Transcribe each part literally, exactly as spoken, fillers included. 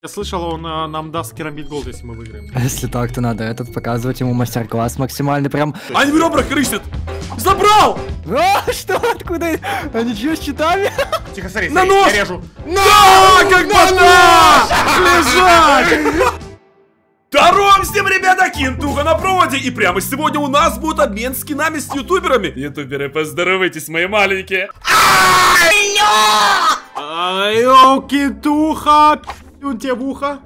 Я слышал, он а, нам даст керамбит голд, если мы выиграем. Если так, то надо этот показывать ему мастер-класс максимальный, прям. Они в ребра крысят! Забрал! А, что? Откуда? А ничего с щитами? Тихо, смотри, На смотри, нож! я режу. Да, как можно! Лежать! Здорово всем, ребята, Кинтуха на проводе. И прямо сегодня у нас будет обмен скинами с ютуберами. Ютуберы, поздоровайтесь, мои маленькие. Айо, Кинтуха! Он тебе в ухо.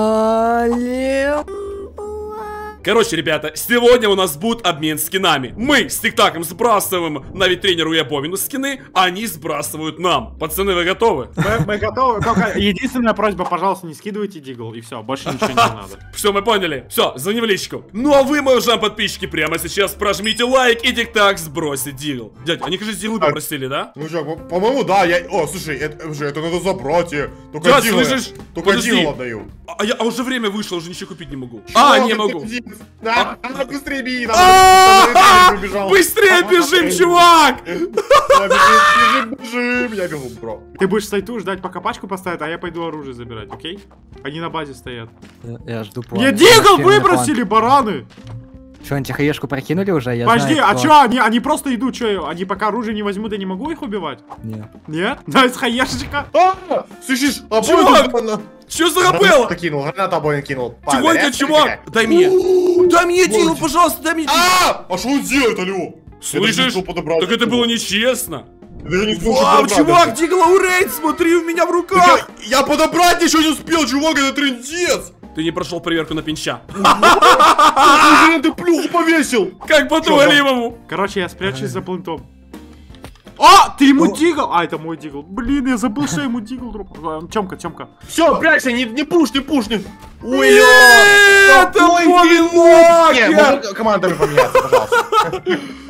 Короче, ребята, сегодня у нас будет обмен скинами. Мы с Тик-Таком сбрасываем на витринеру и Абовину скины, а они сбрасывают нам. Пацаны, вы готовы? Мы, мы готовы. Только единственная просьба, пожалуйста, не скидывайте дигл, и все, больше ничего не надо. Все, мы поняли. Все, звони в личку. Ну а вы, мои уважаемые подписчики, прямо сейчас прожмите лайк и Тик-Так сбросит дигл. Дядь, они, кажется, диглы попросили, да? Ну что, по-моему, да, я... О, слушай, это, уже, это надо забрать, я. Только Дядь, дигл, слышишь? только Подожди. дигл отдаю. А, я, а уже время вышло, уже ничего купить не могу. А, не могу. Да, надо быстрее беги, А-а-а! надо бежать. Быстрее бежим, чувак! Бежим, бежим, я бегу, бро. Ты будешь сайту ждать, пока пачку поставят, а я пойду оружие забирать, окей? Они на базе стоят. Я, я жду план. Мне дигл выбросили, бараны! Что, они тихоешку прокинули уже? Я Подожди, знаю, а кто. чё, они, они просто идут, чё, они пока оружие не возьмут, я не могу их убивать? Нет. Нет? Да, из хаешечка. А, слышишь, Чувак! обои... Чё за габелла? Гранату кинул, гранату обои кинул. Тихонько, чувак! Дай мне! Дай мне дигл, пожалуйста, дай мне дигл! А, а что он делает, алло? Слышишь? Так это было нечестно! Я не смог Вау, подобрать. чувак, дигла урейд, смотри, у меня в руках! Я, я подобрать ничего не успел, чувак, это трындец! Ты не прошел проверку на пинча. Ты плюху повесил! Как по-твоему? Короче, я спрячусь за плентом. А, ты ему дигл! А, это мой дигл. Блин, я забыл, что я ему дигл дроп. Тёмка, Тёмка. Все, прячься, не, не пуш, не пуш, не... Ой, Это мой можно командами поменяться, пожалуйста.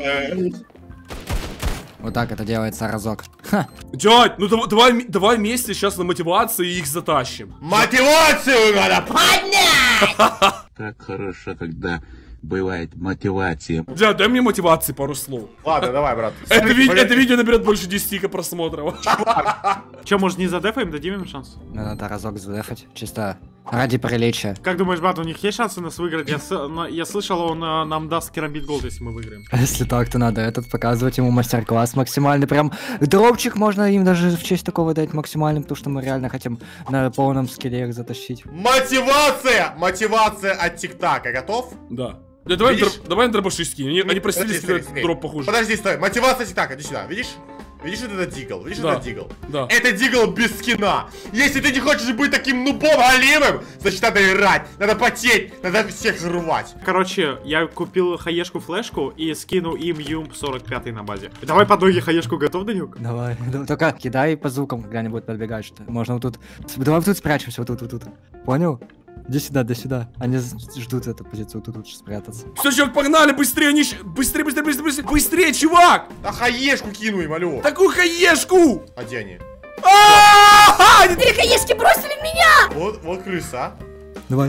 Вот так это делается разок. Ха. Дядь, ну давай, давай, давай вместе сейчас на мотивации их затащим. Мотивацию надо поднять! Так хорошо, когда бывает мотивация. Дядь, дай мне мотивации пару слов. Ладно, давай, брат. Это, ви это видео наберет больше десяти просмотров. Чё, может не задефаем, дадим им шанс? Надо разок задефать, чисто ради приличия. Как думаешь, брат, у них есть шансы нас выиграть? Я, с на я слышал, он а, нам даст керамбит голд, если мы выиграем. Если так, то надо этот показывать ему мастер-класс максимальный. Прям дропчик можно им даже в честь такого дать максимальным, потому что мы реально хотим на полном скилле их затащить. Мотивация! Мотивация от Тик-Така. Готов? Да. Да давай, Видишь? дроп, давай на дробаши скинем. Они, они просили Смотри, скидать смотри, дроп смотри. похуже. Подожди, стой. Мотивация Тик-Така, иди сюда. Видишь? Видишь, вот это дигл? Видишь, Да. это дигл? Да. Это дигл без скина. Если ты не хочешь быть таким нубом галимым, значит надо играть, надо потеть, надо всех рвать. Короче, я купил хаешку флешку и скинул им юмп сорок пятый на базе. Давай под ноги хаешку, готов, Данюк? Давай, да, только кидай по звукам, когда они будут подбегать, что можно вот тут. Давай вот тут спрячемся, вот тут, вот тут. Понял? Иди сюда, иди сюда. Они ждут эту позицию, вот тут лучше спрятаться. Все, чувак, погнали, быстрее, они... щ- Быстрее, быстрее, быстрее, быстрее, быстрее, чувак! А хаешку кину им, алло. Такую хаешку! А где они? А-а-а! Они- Три хаешки бросили в меня! Вот, вот крыса, а. Давай.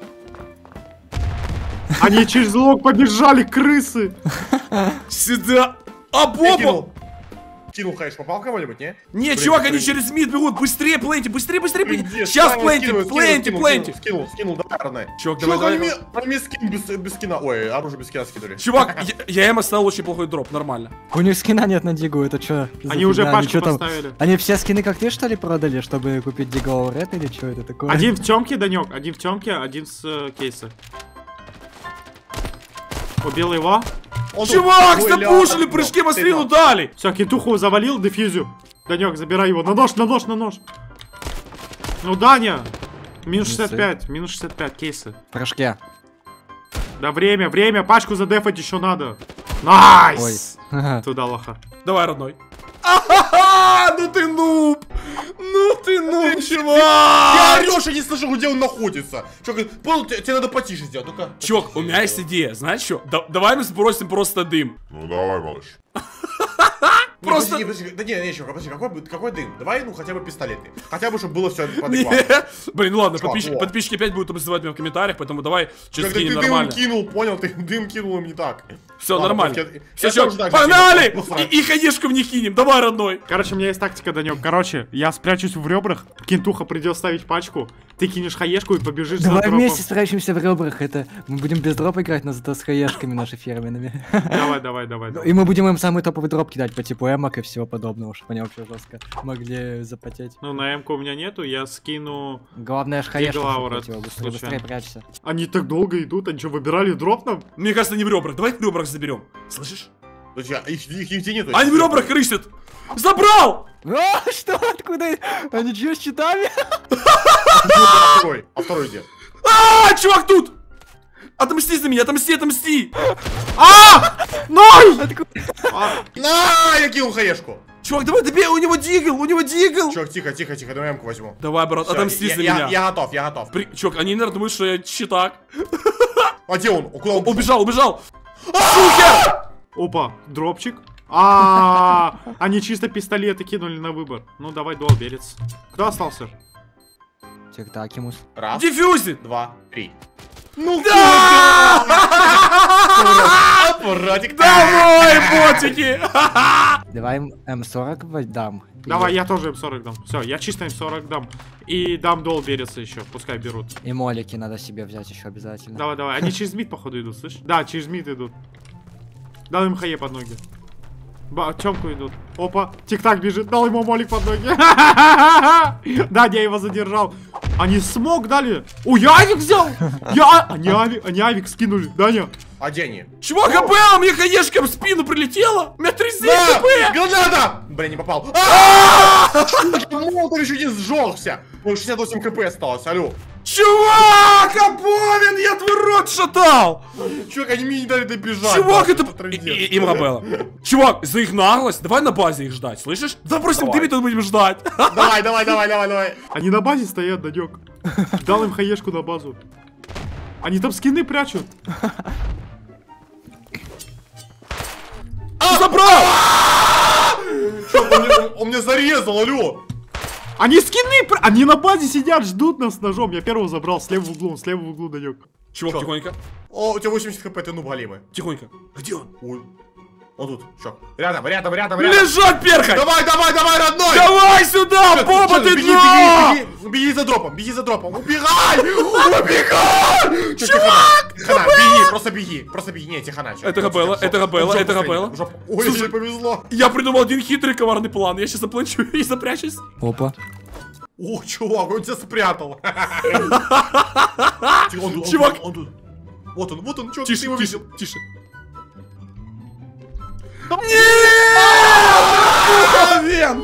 Они через лог побежали, крысы! Сюда! А, Я Боба! кинул. Кинул хаеш, попал кого-нибудь, не? Не, Блин, чувак, они блин. через мид бегут, быстрее пленти, быстрее, быстрее, Блин, пленти! где? Сейчас Да, пленти, скинул, пленти, скинул, пленти! Скинул, скинул, скинул, давай, родной. Чувак, давай, Чувак, давай, они давай. мне- они мне скин без, без скина. Ой, оружие без скина скидывали. Чувак, я, я им оставил очень плохой дроп, нормально. У них скина нет на дигу, это чё? за Они уже фигня? пачку чё там? поставили. Они все скины как ты, что ли, продали, чтобы купить дигл ред или что это такое? Один в Тёмке, Данёк, один в Тёмке, один с э, кейса. Убил его. Он Чувак, тут- Ой, запушили, ля, прыжки ну, маслину ты дали! Все, кентуху завалил, дефьюзю. Данёк, забирай его. На нож, на нож, на нож. Ну, Даня. Минус шестьдесят пять, минус шестьдесят пять кейсы. В прыжке. Да время, время, пачку задефать еще надо. Найс! Ой. Туда, лоха. Давай, родной. А-ха-ха! Ну ты нуб! Ну ты нуб, Я чувак! орёшь, я не слышу, где он находится. Чувак, понял, тебе тебе надо потише сделать, ну-ка. Чувак, у меня есть идея, знаешь что? Да- давай мы сбросим просто дым. Ну давай, малыш. Просто... Подожди, подожди, да не, не, чувак, подожди, какой, какой дым? Давай, ну, хотя бы пистолеты. Хотя бы, чтобы было все адекватно. Блин, ну ладно, Чувак, подписчики, вот. подписчики опять будут обзывать меня в комментариях, поэтому давай сейчас Когда ты скинем дым нормально. кинул, понял, ты дым кинул им не так. Все, Ладно, нормально. я- Все, я все, тоже так же погнали! кинул. Ну, И, и хаешку в них кинем, давай, родной. Короче, у меня есть тактика, Данек. Короче, я спрячусь в ребрах, Кентуха придет ставить пачку, ты кинешь хаешку и побежишь за Давай дропом. вместе спрячемся в ребрах, это... Мы будем без дропа играть, но зато с хаешками наши фирменными. Давай, давай, давай. давай. И мы будем им самый топовый дроп кидать по типу эмок и всего подобного, чтобы они вообще жестко могли запотеть. Ну, на М-ку у меня нету, я скину... Главное ж хаешку Глаура, быстрее, быстрее, случайно. быстрее прячься. Они так долго идут, они что, выбирали дроп нам? Мне кажется, не в ребрах, давай в ребрах заберем. Слышишь? Подожди, а их, их нигде нету. Они в ребрах крысят. Забрал! А, что? Откуда? Они чё, с щитами? А второй, а второй где? А, чувак тут! Отомсти за меня, отомсти, отомсти! А! Ноль! Откуда? На, я кинул хаешку. Чувак, давай добей, у него дигл, у него дигл! Чувак, тихо, тихо, тихо, давай эмку возьму. Давай, брат, Всё, отомсти я- за я- меня. Я готов, я готов. При... Чувак, они, наверное, думают, что я щитак. А где он? Куда он? Убежал, убежал! Шухер! Опа, дропчик. А, они чисто пистолеты кинули на выбор. Ну давай, дуал берец. Кто остался? Тик-такимус. Раз, Диффюзит! два, три. Ну Да! Аппаратик. Давай, ботики! Давай им эм сорок дам. Давай, я тоже эм сорок дам. Все, я чисто эм сорок дам. И дам дуал береца еще, пускай берут. И молики надо себе взять еще обязательно. Давай, давай. Они через мид, походу, идут, слышь? Да, через мид идут. Дал им хае под ноги. Ба, Тёмку идут. Опа, тик-так бежит, дал ему молик под ноги. Да, я его задержал. Они смог дали. О, я авик взял. Я... Они авик, они авик скинули, Даня. А где они? Чувак, ХП, мне хаешка в спину прилетела! У меня тридцать семь Да! хп! Граната! Блин, не попал. Молотов еще не сжёгся. Ой, шестьдесят восемь хп осталось, алло. Чувак, Абовин, я твой рот шатал! Чувак, они мне не дали добежать. Чувак, да, это... трындец. И- и- Им было. Чувак, за их наглость, давай на базе их ждать, слышишь? Да просто Давай. ты тут будем ждать. Давай, давай, давай, давай, давай. Они на базе стоят, Данек. Дал им хаешку на базу. Они там скины прячут. Забрал! Чувак, он, мне- он меня зарезал, алло. Они скины, пр- они на базе сидят, ждут нас с ножом. Я первого забрал, слева в углу, слева в углу, Данек. Чувак, Чё? тихонько, О, у тебя восемьдесят хп, ты нуб галимый. тихонько. Где он? Ой. Он тут, чувак. Рядом, рядом, рядом, рядом. Лежать, перхоть! Давай, давай, давай, родной! Давай сюда, Боба, Чё, ты беги, дно! беги, беги, беги за дропом, беги за дропом. Убегай! Убегай! Чувак! Тихана, беги, просто беги, просто беги. Не, тихана. чувак. Это Габелла, Всё, это всё, Габелла, в жопу это сходи, Габелла. в жопу. Ой, Слушай, мне повезло. Я придумал один хитрый коварный план. Я сейчас заплачу и запрячусь. Опа. О, чувак, он тебя спрятал. Тихо, он тут, он Чувак. тут, он тут. Вот он, вот он, чувак, ты Тише, его тише, видел. тише. Нет!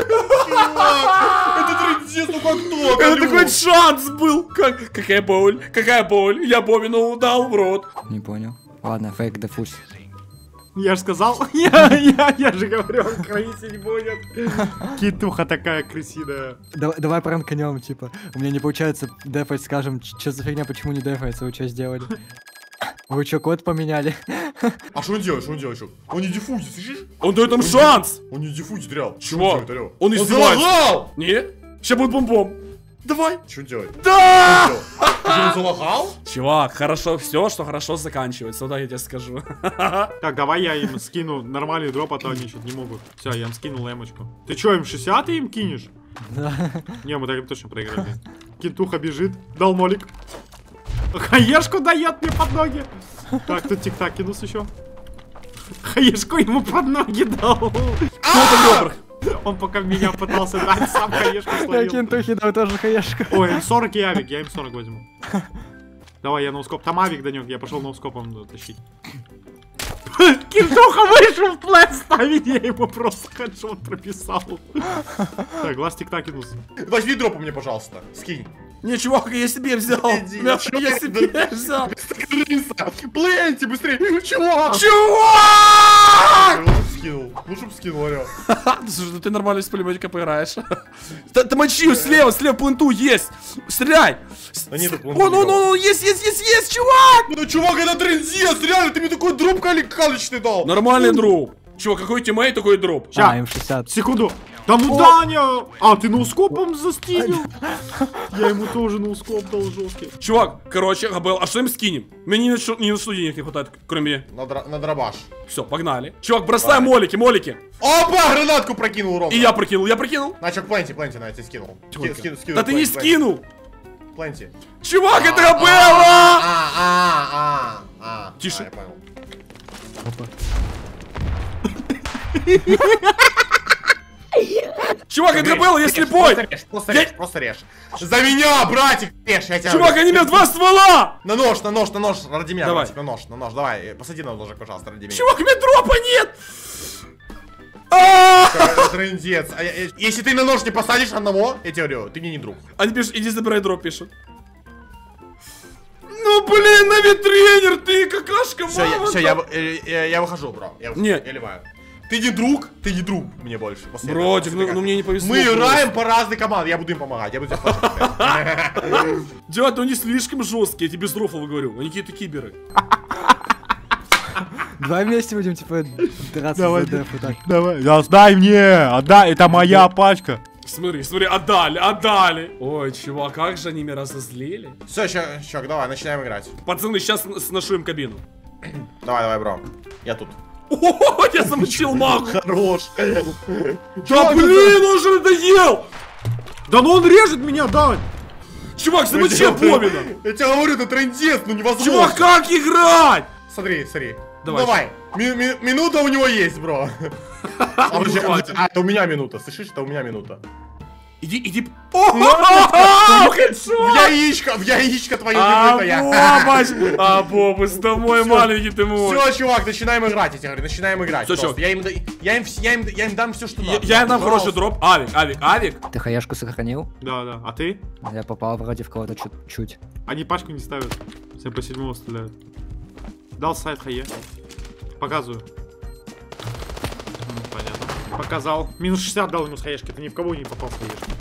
Это трындец, ну как так, Это алло? такой шанс был! Как, какая боль, какая боль! Я Бобину дал в рот! Не понял. Ладно, фейк дефуз. Я же сказал, я, я, я же говорю, он крысить будет. Китуха такая крысиная. Давай, давай пранканем, типа. У меня не получается дефать, скажем, что за фигня, почему не дефается, вы что сделали? Вы что, код поменяли? А что он делает, что он делает, чувак? Он не диффузит, слышишь? Он дает им шанс! Он не диффузит, реал. Чувак, Что он он делает, алло? издевается. залагал! Нет? Сейчас будет бомбом. Давай. Что он делает? Да! Что он залагал? Чувак, хорошо, все, что хорошо заканчивается, да, я тебе скажу. Так, давай я им скину нормальный дроп, а то они что-то не могут. Все, я им скинул эмочку. Ты что, им шестьдесят им кинешь? Да. Не, мы так им точно проиграли. Кентуха бежит, дал молик. Хаешку дает мне под ноги. Так, тут тик-так кинус еще. Хаешку ему под ноги дал. Кто это ребрах? Он пока меня пытался дать, сам хаешку Я словил. кентухи дал тоже хаешку. Ой, эм сорок и авик, я эм сорок возьму. Давай, я ноускоп. Там авик, Данек, я пошел ноускопом тащить. Кентуха вышел в план ставить, я ему просто хедшот прописал. Так, глаз тик-так кинус. Возьми дропу мне, пожалуйста, скинь. Не, чувак, я себе взял. Иди, Я чувак, я себе да- взял. Плейте быстрее, чувак! Чувак! Лучше б скинул, лучше б скинул, алло. Слушай, ну ты нормально из пулеметика поиграешь. Да ты мочи, слева, слева пленту есть. Стреляй. Да нету пленту Вон, вон, никого. вон, есть, есть, есть, есть, чувак. Ну, чувак, это трындец, реально, ты мне такой дроп кали- калечный дал. Нормальный друг. Чувак, какой тиммейт, такой дроп. А, Ща, М шестьдесят. секунду. Да ну Даня! А, ты ноускопом застилил? Я ему тоже ноускоп дал жесткий. Чувак, короче, Габел, а что им скинем? Мне ни на что, ни на что денег не хватает, кроме... На, дра на дробаш. Все, погнали. Чувак, бросай молики, молики. Опа, гранатку прокинул ровно. И я прокинул, я прокинул. На, чё, пленти, пленти, на, я тебе скинул. Ски, скину, скину, Да ты не пленти, скинул. Пленти. Чувак, это А, Габелла! а, а, а, а. Тише. А, я понял. Опа. Чувак, это Габелла, я Режь, слепой. Просто режь, просто Я- режь, просто режь. За меня, братик, режь, я тебя... Чувак, они меня два ствола! На нож, на нож, на нож, ради меня, Давай. братик, на нож, на нож, давай, э, посади на ножик, пожалуйста, ради меня. Чувак, у меня дропа нет! А! Э, Трындец. А я- я- Если ты на нож не посадишь одного, я тебе говорю, ты мне не друг. Они пишут, иди забирай дроп, пишут. Ну блин, Нави-тренер, ты какашка, Все, я, мама. все, я, вы- э, э, я выхожу, бро. Я, выхожу, Нет. я ливаю. Ты не друг, ты не друг мне больше. после этого, Бродик, после ну, того, ну мне не повезло. Мы просто. играем по разным командам, я буду им помогать, я буду тебя слушать. Дядь, ну они слишком жесткие, я тебе без рофла говорю. Они какие-то киберы. Давай вместе будем, типа, драться Давай, за деф вот так. Давай, да, сдай мне, отдай, это моя пачка. Смотри, смотри, отдали, отдали. Ой, чувак, как же они меня разозлили. Все, чувак, давай, начинаем играть. Пацаны, сейчас сношу им кабину. Давай, давай, бро. Я тут. О, я замочил магу. Хорош. Да блин, он же надоел. Да ну он режет меня, Дань. Чувак, замочил Бобина. Я тебе говорю, это трындец, ну невозможно. Чувак, как играть? Смотри, смотри. Давай. Давай. Ми- ми- минута у него есть, бро. А, подожди, а, хватит. а, это у меня минута, слышишь, это у меня минута. Иди, иди. О, В хэдшот! яичко, в яичко твое не А, выто я. Бобоч! А, Бобус, да мой Всё. маленький ты мой. Все, чувак, начинаем играть, я тебе говорю, начинаем играть. Всё, просто. чувак. Я им, да- я, им, вс- я, им, я им дам все, что Я, надо. я им дам Пожалуйста. хороший дроп. Авик, авик, авик. Ты хаешку сохранил? Да, да, а ты? Я попал вроде в кого-то чуть-чуть. Они пачку не ставят. Все по седьмому стреляют. Дал сайт хае. Показываю. М, Понятно. Показал. Минус шестьдесят дал ему с хаешки. Ты ни в кого не попал с хаешки.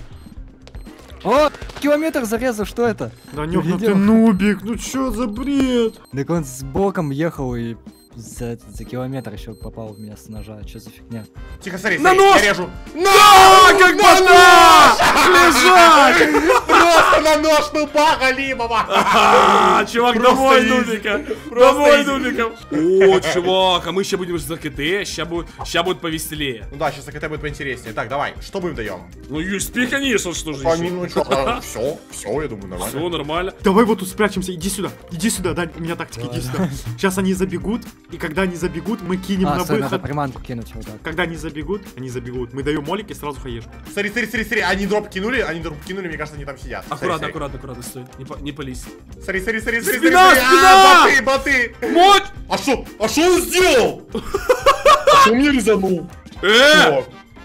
О, километр зарезал, что это? Да Нёк, ну ты Видел? нубик, ну чё за бред? Так он с боком ехал и за, за километр еще попал в меня с ножа. Что за фигня? Тихо, смотри, На смотри, нож! я режу. А, как банда! Лежать! Просто на нож тупа Галимова. А, чувак, Просто домой изи. нубика. Просто Домой изи. нубиков. О, чувак, а мы сейчас будем за КТ, сейчас будет, сейчас будет повеселее. Ну да, сейчас это будет поинтереснее. Так, давай, что мы им даем? Ну, ю эс пи, конечно, что же По еще. минуту, все, все, я думаю, нормально. Все нормально. Давай вот тут спрячемся, иди сюда, иди сюда, Дань, у меня тактика, иди сюда. Сейчас они забегут, и когда они забегут, мы кинем А, на стой, надо выход. приманку кинуть вот так. Когда они забегут, они забегут. Мы даем молик и сразу хаешку. Смотри, смотри, смотри, смотри, они дроп кинули, они дроп кинули, мне кажется, они там сидят. Смотри, Аккуратно, смотри. аккуратно, аккуратно, стой. Не, по- не пались. Смотри, смотри, смотри, смотри, Спина, смотри, смотри. спина! А, боты, боты. Мочь! А что? А что он сделал? А что мне резанул? Э!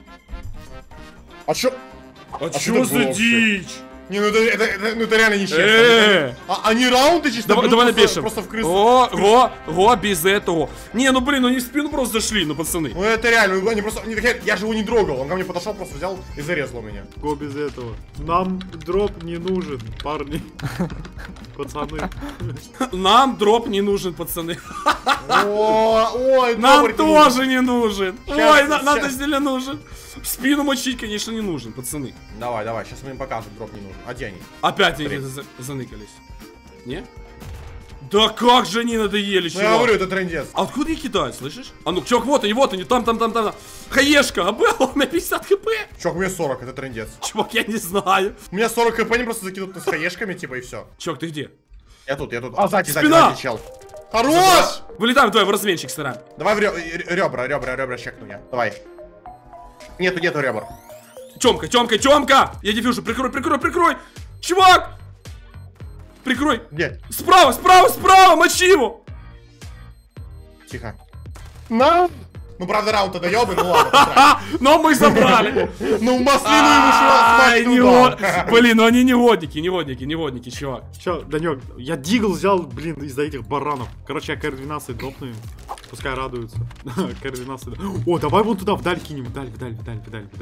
А чё? А что чё это за было вообще? дичь? Не, ну это, это, это- ну это реально нечестно. Э! А, они раунды чисто Давай, берут давай просто- напишем. Просто в крысу. О, го, го, без этого. Не, ну блин, ну они в спину просто зашли, ну пацаны. Ну это реально, ну, они просто, они такие, я же его не трогал, он ко мне подошел, просто взял и зарезал меня. Го без этого. Нам дроп не нужен, парни. Пацаны. Нам дроп не нужен, пацаны. О, ой, Нам добрый ты тоже не нужен. Щас, Ой, на- щас. нам не нужен. В спину мочить, конечно, не нужен, пацаны. Давай, давай, сейчас мы им покажем, дроп не нужен. А где они? Опять они Смотри. за- заныкались. Не? Да как же они надоели, Ну чувак. я говорю, это трендец. А откуда их кидают, слышишь? А ну, чувак, вот они, вот они, там, там, там, там. Хаешка, а был у меня пятьдесят хп. Чувак, у меня сорок, это трендец. Чувак, я не знаю. У меня сорок хп, они просто закидут с хаешками, типа, и все. Чувак, ты где? Я тут, я тут. А, сзади, сзади, Спина! сзади, чел. Хорош! Вылетаем, давай, в разменчик стараем. Давай в рё- р- ребра, ребра, ребра чекну я. Давай. Нету, нету ребр. Тёмка, Тёмка, Тёмка! Я дефьюжу, прикрой, прикрой, прикрой! Чувак! Прикрой! Где? Справа, справа, справа, мочи его! Тихо. На! Ну, правда, раунд это ёбы, ну ладно, посрать. А, но мы забрали! Ну, маслину ему Ай, шла не вот. Блин, ну они негодники, негодники, негодники, чувак. Чё, Данёк, я дигл взял, блин, из-за этих баранов. Короче, я КР двенадцать дропну им. Пускай радуются. КР двенадцать. О, давай вон туда, вдаль кинем, вдаль, вдаль, вдаль, вдаль, вдаль.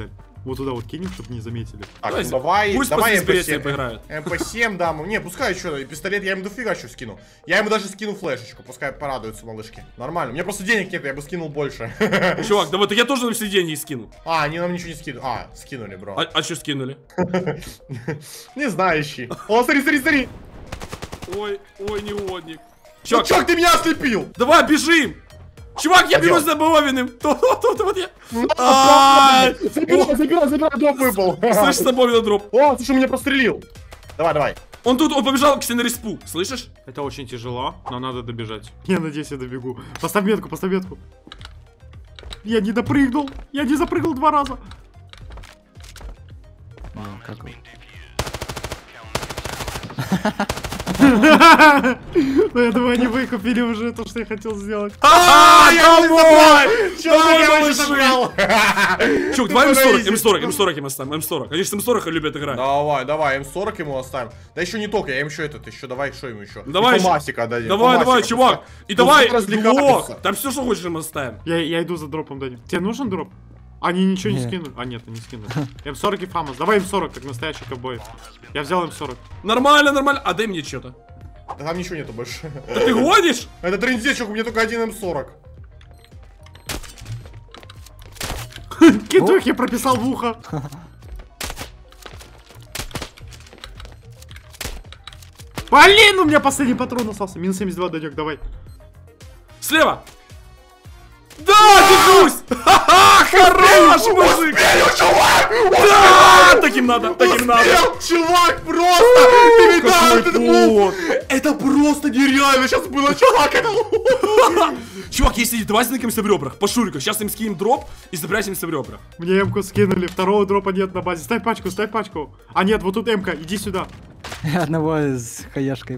Вот туда вот кинем, чтобы не заметили. Так, Давай, ну давай, пусть давай после Спирития поиграют. эм пэ семь дам. Не, пускай что, пистолет я ему дофига еще скину. Я ему даже скину флешечку, пускай порадуются малышки. Нормально, у меня просто денег нет, я бы скинул больше. Чувак, да вот я тоже на все деньги скину. А, они нам ничего не скинули. А, скинули, бро. А, а что скинули? Не знающий. О, смотри, смотри, смотри. Ой, ой, неудник. Ну, Чувак, чувак, ты меня ослепил. давай, бежим! Чувак, я Пойдем. берусь за Бовиным. Тут, тут, вот я. Ну, Ай! Забирай, забирай, забирай, дроп выпал. Слышишь, за Бовина дроп. О, слушай, меня прострелил. Давай, давай. Он тут, он побежал к стенреспу, слышишь? Это очень тяжело, но надо добежать. Я надеюсь, я добегу. Поставь метку, поставь метку. Я не допрыгнул. Я не запрыгнул два раза. А, как вы? Ну, я думаю, они выкупили уже то, что я хотел сделать. А, домой! Чувак, я Домой, уже забрал. Чувак, давай эм сорок, эм сорок, эм сорок им оставим, эм сорок. Они же с эм сорок любят играть. Давай, давай, эм сорок ему оставим. Да еще не только, я им еще этот, еще давай, что ему еще? Давай, И Фомасика дадим. Давай, давай, Фомасика чувак. пускай. И Ну, давай, развлекается. блок. Там все, что хочешь, им оставим. Я, я иду за дропом, Даня. Тебе нужен дроп? Они ничего не Нет. скинули. А, нет, они скинули. эм сорок и Фамас. Давай эм сорок, как настоящий ковбой. Я взял эм сорок. Нормально, нормально. А дай мне что-то. Да там ничего нету больше. Да ты гонишь? Это трындец, чувак, у меня только один эм сорок. Кидух я прописал в ухо. Блин, у меня последний патрон остался. Минус семьдесят два, Данек, давай. Слева. Да, держусь! Ха-ха, хорош, мужик! Да, таким надо, таким надо. Успел, чувак, просто! Ты видал Какой этот мув? пот. Это просто нереально сейчас было, чувак! это- Чувак, если давай сныкаемся в ребрах, по шурику. Сейчас им скинем дроп и запрячемся в ребрах. Мне эмку скинули, второго дропа нет на базе. Ставь пачку, ставь пачку. А нет, вот тут эмка, иди сюда. Одного с хаешкой.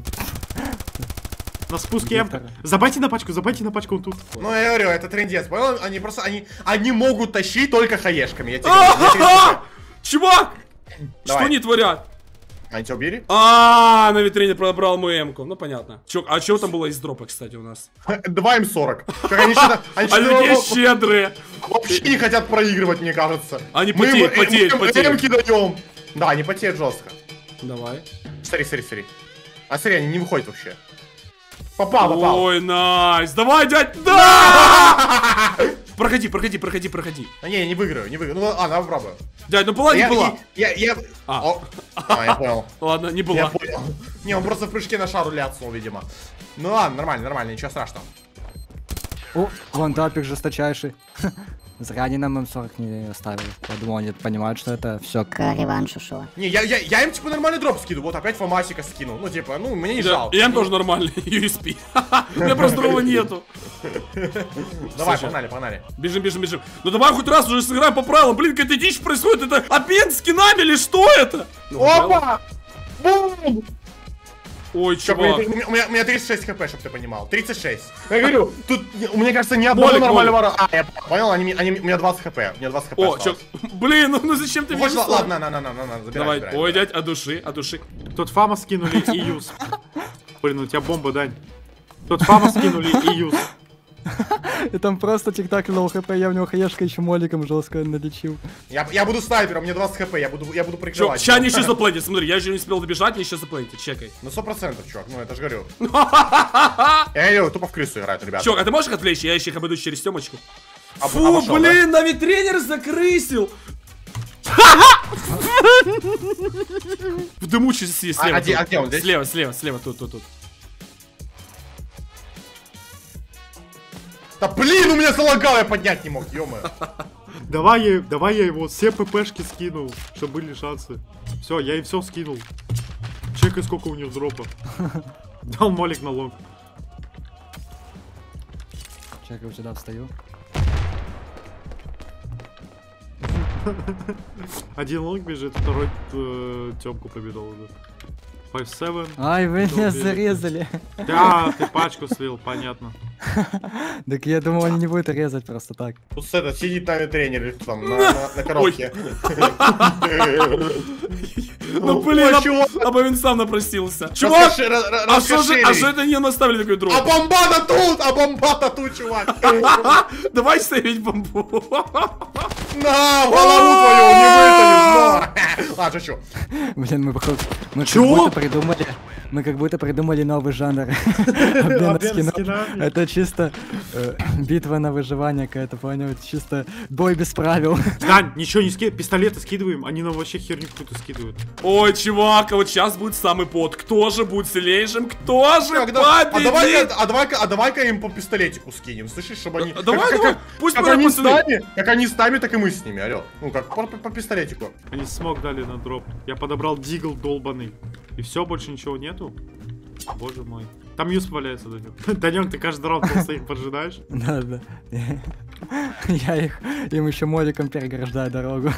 На спуске Где эмка. второй? Забайте на пачку, забайте на пачку, он тут. Ну, я говорю, это трындец, понял? Они просто, они, они могут тащить только хаешками, я тебе говорю. я тебе А-ха-ха! говорю. Чувак! Давай. Что они творят? Они тебя убили? А, на витрине пробрал мою эмку. Ну понятно. Чувак, а что там было из дропа, кстати, у нас? Два эм сорок. Как они что-то... Они Они такие что-то щедрые. вообще не хотят проигрывать, мне кажется. Они Мы потеют, им- потеют, им потеют. эмки даем. Да, они потеют жестко. Давай. Смотри, смотри, смотри. А смотри, они не выходят вообще. Попал, попал. Ой, найс. Давай, дядь. Да! Проходи, проходи, проходи, проходи. А не, я не выиграю, не выиграю. Ну, а, давай попробую. Дядь, ну была, не Я, была. я, я, я- А. О, а, я понял. Ладно, не Я была. понял. Не, он просто в прыжке на шару ляцнул, видимо. Ну ладно, нормально, нормально, ничего страшного. О, вон тапик жесточайший. Зря они нам эм сорок не оставили. Я думал, они понимают, что это все. К реваншу шо. Не, я, я, я им типа нормальный дроп скину. Вот опять Фомасика скинул. Ну, типа, ну, мне не Да, жалко. и им тоже нормальный ю эс пи. У меня просто другого нету. Давай, Слушай. погнали, погнали. Бежим, бежим, бежим. Ну давай хоть раз уже сыграем по правилам. Блин, какая-то дичь происходит. Это обмен скинами или что это? Ну, Опа! Бум! Ой, Чё, у чувак. меня, у, меня, у меня тридцать шесть хп, чтобы ты понимал. тридцать шесть. Я говорю, тут, мне кажется, ни одного Молик, нормального... ра- А, я понял, они, они, у меня двадцать хп. У меня двадцать хп О, осталось. чё? Блин, ну, ну зачем ты Ну, меня хочешь, не ставишь? ладно, на, на, на, на, на, забирай, Давай. забирай, Ой, забирай. дядь, от души, от души. Тут Фама скинули и юз. Блин, у тебя бомба, Дань. Тут Фама скинули и юз. И там просто тик-так лоу хп, я в него хаешка еще моликом жестко налечил. Я, я буду снайпером, мне двадцать хп, я буду, я буду Чё, прикрывать. ща они еще заплатят, смотри, я еще не успел добежать, мне еще заплатят, чекай. Ну сто процентов, чувак, ну это ж говорю. Я говорю, тупо в крысу играют, ребята. Чувак, а ты можешь их отвлечь? Я еще их обойду через темочку. Об- Фу, обошел, блин, на тренер закрысил. В дыму через слева. А, а где- тут. а где он, здесь? Слева, слева, слева, тут, тут, тут. Да блин, у меня залагало, я поднять не мог, ё-моё. Давай я, давай я его все ППшки скинул, чтобы были шансы. Все, я им все скинул. Чекай, сколько у них дропа. Дал молик на лонг. Чекай, сюда встаю. Один лонг бежит, второй э, темку победил уже. пять семь. Ай, вы меня Добили. зарезали. Да, ты пачку слил, понятно. Так я думал, они не будут резать просто так. Тут этот сидит на тренере там, на, на, на коробке. Ну блин, Ой, а- чувак. а Бовин сам напросился. Чувак, Расскажи, ра- ра- а что же, расскажи. а что это не наставили такой дроп? А бомба-то тут, а бомба-то тут, чувак. Давай ставить бомбу. На, голову твою не вытянешь, но! Ладно, шучу. Блин, мы походу... Мы как Чё? будто придумали... Мы как будто придумали новый жанр. Обмена Обмен скинов. скинами. Это чисто э, битва на выживание какая-то, понял? Это чисто бой без правил. Дань, ничего не скидываем, пистолеты скидываем, они нам вообще херню какую-то скидывают. Ой, чувак, а вот сейчас будет самый пот. Кто же будет сильнейшим? Кто же Так, да- а победит? давай-ка, а давай-ка, а давай-ка им по пистолетику скинем, слышишь, чтобы они... А давай, как, давай, как- пусть как мои они с пацаны. нами, как они с нами, так и мы с ними, алё. Ну как, по, по- по пистолетику. Они смог дали на дроп. Я подобрал дигл долбаный. И все, больше ничего нету? Боже мой. Там юз валяется, Данек. Данек, ты каждый раунд просто их поджидаешь? Да, да. Я их... Им еще моликом переграждаю дорогу.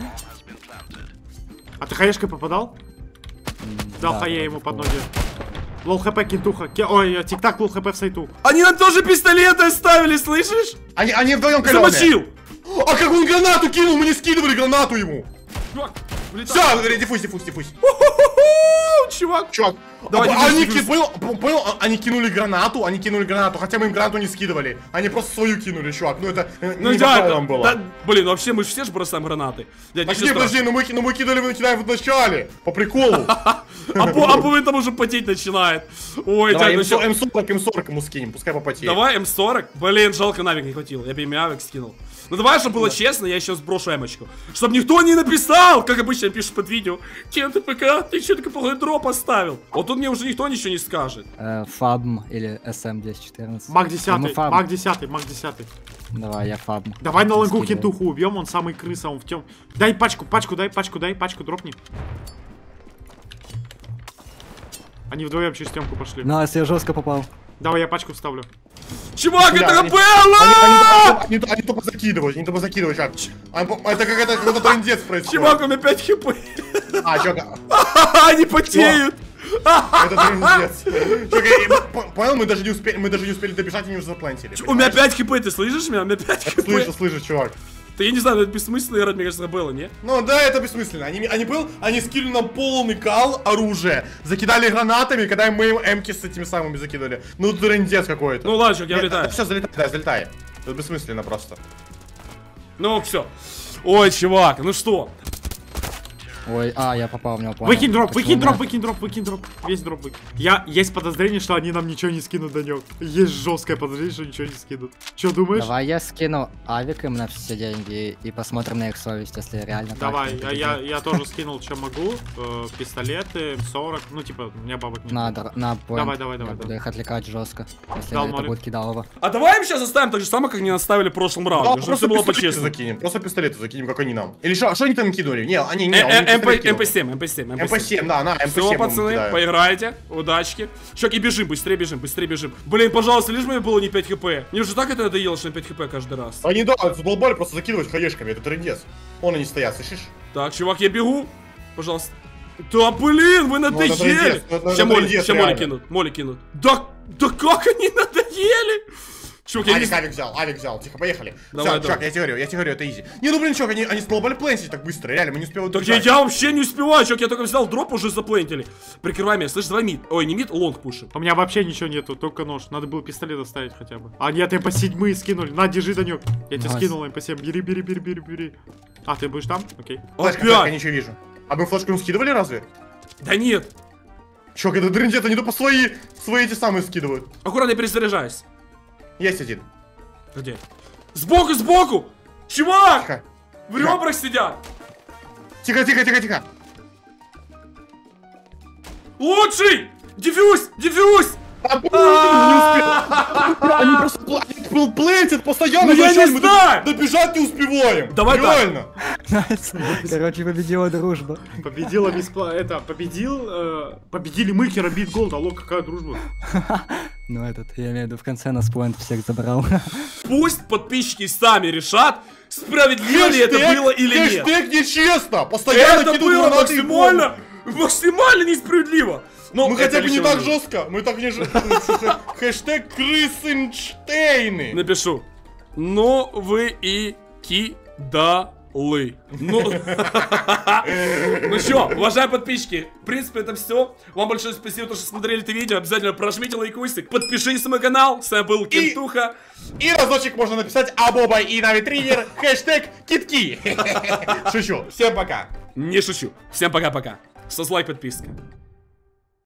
А ты хаешкой попадал? Дал Да, хае да, ему под такого. ноги. Лол хп кентуха. Ке- Ой, тик-так, лол хп в сайту. Они нам тоже пистолеты оставили, слышишь? Они, они вдвоем калёные. Замочил! А как он гранату кинул, мы не скидывали гранату ему. Чувак, вылетай. Все, диффуз, диффуз, диффуз. Уху-ху-ху, чувак. Чувак, Давай, а- диффуз, они, диффуз. ки- понял, п- понял, а- они кинули гранату, они кинули гранату, хотя мы им гранату не скидывали. Они просто свою кинули, чувак. Ну это э, Ну не по да, правилам да, было. да, блин, вообще мы же все же бросаем гранаты. Дядь, Так ничего не, подожди, страшного. ну мы, ки- ну мы кидали, мы кидаем в начале, по приколу. А по- а Бувин там уже потеть начинает. Ой, Давай дядь, ну М чё? сорок, М сорок ему скинем, пускай попотеет. Давай М сорок. Блин, жалко, навик не хватило. Я бы ими авик скинул. Ну давай, чтобы было честно, я сейчас сброшу эмочку. Чтобы никто не написал, как обычно пишут под видео. Кен, ты ПК, ты что такой плохой дроп оставил? Вот тут мне уже никто ничего не скажет. Э, Фабм или эс эм десять четырнадцать. Маг Ну, десятый, Фабм. маг десятый, маг десятый. Давай, я Фабм. Давай на лангу Скидывай. кентуху убьем, он самый крыса, он в тем. Дай пачку, пачку, дай пачку, дай пачку, дропни. Они вдвоем через темку пошли. Ну, а если я жестко попал? Давай я пачку вставлю. Чувак, Бля, это они- Белла! Они, они, они тупо закидывают, они тупо закидывают, чувак. А, по- Это как это какой-то трындец происходит. Чувак, у меня пять хп. А, чувак, Они потеют. это трындец. Чувак, и мы- по- понял, мы даже не успели, мы даже не успели добежать, они уже заплантили. У меня понимаешь? пять хп, ты слышишь меня? У меня пять хп. Слышу, слышу, чувак. Да я не знаю, это бессмысленно играть, мне кажется, Белла, не? Ну да, это бессмысленно. Они, они был, они скинули нам полный кал оружия, закидали гранатами, когда мы им эмки с этими самыми закидывали. Ну трындец какой-то. Ну ладно, чувак, я влетаю. Все, залетай, да, залетай. Это бессмысленно просто. Ну все. Ой, чувак, ну что? Ой, а, я попал в него, понял. Выкинь дроп, Почему выкинь у дроп, меня- выкинь дроп, выкинь дроп. Весь дроп выкинь. Я, есть подозрение, что они нам ничего не скинут, Данек. Есть жесткое подозрение, что ничего не скинут. Че думаешь? Давай я скину авик им на все деньги и посмотрим на их совесть, если реально так, Давай, то я, я, я тоже скинул, что могу. Э, пистолеты, М сорок, ну типа, у меня бабок нет. На, др- на point. Давай, давай, давай, Я давай. буду их отвлекать жестко, если Дал это молик. будет кидалово. А давай им сейчас оставим так же самое, как они наставили в прошлом раунде, Да, чтобы просто все было пистолеты по-честному. закинем, просто пистолеты закинем, как они нам. Или что, что они там кинули? Не, они не, Э, он э, не пистолет кинул. эм пэ семь, эм пэ семь, эм пэ семь. эм пэ семь, да, на, эм пэ семь. Все, он пацаны, кидает. поиграйте, удачки. Чувак, и бежим, быстрее бежим, быстрее бежим. Блин, пожалуйста, лишь бы мне было не пять хп. Мне уже так это надоело, что на пять хп каждый раз. Они, да, задолбали просто закидывать хаешками, это трындец. Вон они стоят, слышишь? Так, чувак, я бегу. Пожалуйста. Да блин, вы надоели! это трындец, ну, это Сейчас моли, трындец, сейчас моли реально. кинут, моли кинут. Да, да как они надоели! Чувак, я не Авик, знаю. авик взял, авик взял, тихо, поехали. Давай, Все, давай. чувак, я тебе говорю, я тебе говорю, это изи. Не, ну блин, чувак, они, они задолбали плентить так быстро, реально, мы не успеваем Так я, я вообще не успеваю, чувак, я только взял дроп, уже заплентили. Прикрывай меня, слышь, давай мид. Ой, не мид, лонг пушим. У меня вообще ничего нету, только нож. Надо было пистолет оставить хотя бы. А нет, эм пэ семь скинули. На, держи, Данек. Я тебе Найс. скинул эм пэ семь. Бери, бери, бери, бери, бери. А, ты будешь там? Окей. Флешка, флешка, я Опять! ничего вижу. А мы флешку им скидывали разве? Да нет. Чувак, это трындец, они тупо свои, свои эти самые скидывают. Аккуратно, я перезаряжаюсь. Есть один. Где? Сбоку, сбоку! Чувак! Тихо. В ребрах сидят! Тихо, тихо, тихо, тихо. Лучший! Дефьюз! Дефьюз! А, блин, не успел. Они просто пл- они пл- плентят постоянно. Ну я зачем не мы знаю! д- Добежать не успеваем. Давай так. Реально. Короче, победила дружба. Победила бесплатно. Это, победил. э, победили мы, Керабит Голд. Алло, какая дружба. Ну этот, я имею в виду, в конце нас поинт всех забрал. Пусть подписчики сами решат, справедливо ли это было или нет. Хэштег нечестно. Постоянно Это кидают было гранаты и бомбы. максимально, максимально несправедливо. Но Мы это хотя бы не лично так уже. жестко. Мы так не жестко. Хэштег Крысенштейны. Напишу. Ну вы и кидаловы. Лы. Ну, ну что, уважаемые подписчики, в принципе, это все. Вам большое спасибо, что смотрели это видео. Обязательно прожмите лайкусик, подпишитесь на мой канал. С вами был Кентуха. И разочек можно написать Абоба и Навитринер, хэштег Китки. Шучу. Всем пока. Не шучу. Всем пока-пока. Со лайк, подписка.